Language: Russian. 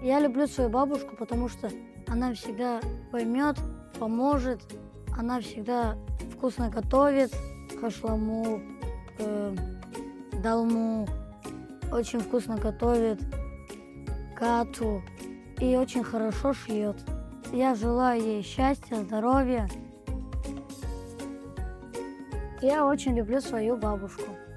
Я люблю свою бабушку, потому что она всегда поймет, поможет. Она всегда вкусно готовит хашламу, долму. Очень вкусно готовит кату и очень хорошо шьет. Я желаю ей счастья, здоровья. Я очень люблю свою бабушку.